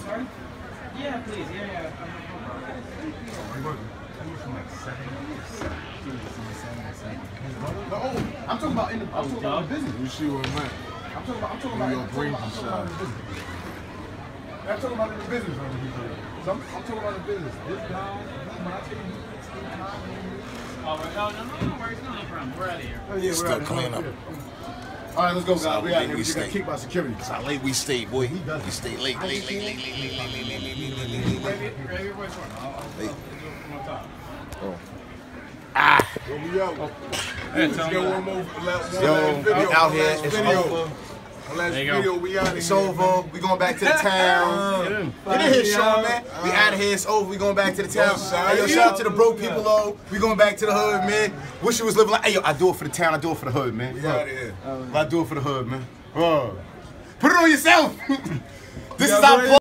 sorry? Yeah, please. Yeah. No, I'm talking about in the business. You see what I meant? I'm talking about in the business. I'm talking about in the business. So I'm talking about the business. This guy, when I tell you, No worries, no problem. We're out of here. oh, yeah, Still clean up. All right, let's go, guys. We out here. We We just got stay. kicked by security. That's how late we stayed, boy. We stayed late. Grab your voice for me. I'll talk. Where we out? Hey, Let's tell get me. one more last Yo, video. out here. Last It's video. over. Last There you go. video. We out It's here. over. We going back to the town. Get in here, Sean, man. We out of here. It's over. We going back to the town. Hey, yo, shout out to the broke people, though. We going back to the hood, man. Wish you was living like, hey, yo, I do it for the town. I do it for the hood, man. We out of here. I do it for the hood, man. Put it on yourself. This is our